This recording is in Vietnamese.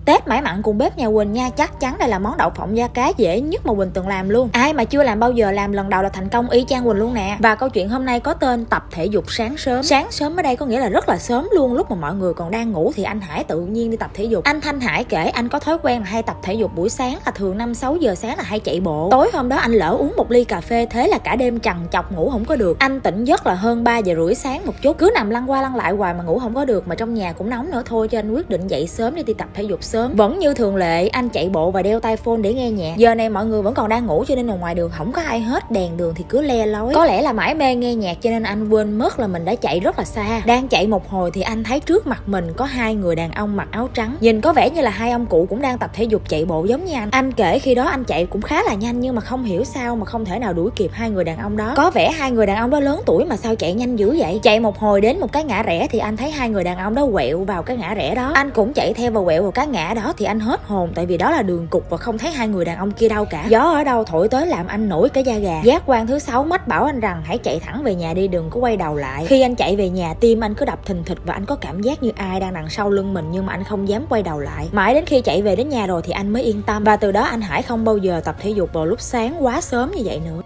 Tết mãi mặn cùng bếp nhà Quỳnh nha, chắc chắn đây là món đậu phộng da cá dễ nhất mà Quỳnh từng làm luôn. Ai mà chưa làm bao giờ làm lần đầu là thành công y chang Quỳnh luôn nè. Và câu chuyện hôm nay có tên tập thể dục sáng sớm. Sáng sớm ở đây có nghĩa là rất là sớm luôn, lúc mà mọi người còn đang ngủ thì anh Hải tự nhiên đi tập thể dục. Anh Thanh Hải kể anh có thói quen là hay tập thể dục buổi sáng, là thường 5-6 giờ sáng là hay chạy bộ. Tối hôm đó anh lỡ uống một ly cà phê, thế là cả đêm trằn trọc ngủ không có được. Anh tỉnh giấc là hơn 3 giờ rưỡi sáng một chút, cứ nằm lăn qua lăn lại hoài mà ngủ không có được, mà trong nhà cũng nóng nữa thôi cho anh quyết định dậy sớm để đi tập thể dục sớm. Vẫn như thường lệ, anh chạy bộ và đeo tai phone để nghe nhạc. Giờ này mọi người vẫn còn đang ngủ cho nên là ngoài đường không có ai hết, đèn đường thì cứ le lói. Có lẽ là mải mê nghe nhạc cho nên anh quên mất là mình đã chạy rất là xa. Đang chạy một hồi thì anh thấy trước mặt mình có hai người đàn ông mặc áo trắng, nhìn có vẻ như là hai ông cụ cũng đang tập thể dục chạy bộ giống như anh. Anh kể khi đó anh chạy cũng khá là nhanh nhưng mà không hiểu sao mà không thể nào đuổi kịp hai người đàn ông đó. Có vẻ hai người đàn ông đó lớn tuổi mà sao chạy nhanh dữ vậy. Chạy một hồi đến một cái ngã rẽ thì anh thấy hai người đàn ông đó quẹo vào cái ngã rẽ đó. Anh cũng chạy theo và quẹo vào cái ngã đó thì anh hết hồn, tại vì đó là đường cụt và không thấy hai người đàn ông kia đâu cả. Gió ở đâu thổi tới làm anh nổi cái da gà. Giác quan thứ 6 mách bảo anh rằng hãy chạy thẳng về nhà đi, đừng có quay đầu lại. Khi anh chạy về nhà, tim anh cứ đập thình thịch và anh có cảm giác như ai đang đằng sau lưng mình, nhưng mà anh không dám quay đầu lại. Mãi đến khi chạy về đến nhà rồi thì anh mới yên tâm. Và từ đó anh Hải không bao giờ tập thể dục vào lúc sáng quá sớm như vậy nữa.